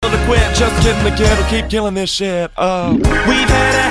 to quit. Just kidding, the kid will keep killing this shit. Oh, we've had